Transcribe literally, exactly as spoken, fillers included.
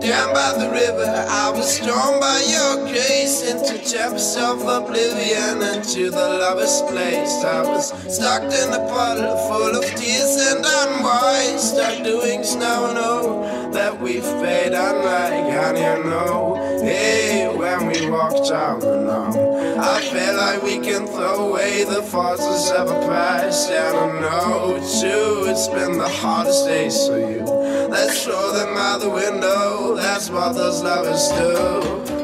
Down by the river, I was drawn by your grace into chambers of oblivion, into the lover's place. I was stuck in a puddle full of tears and unwise, stuck doing snow, know that we've paid unlike, and you know, hey, when we walked out alone, I feel like we can throw away the forces of a past, and I know too, it's been the hardest days for you. Let's throw them out the window, that's what those lovers do.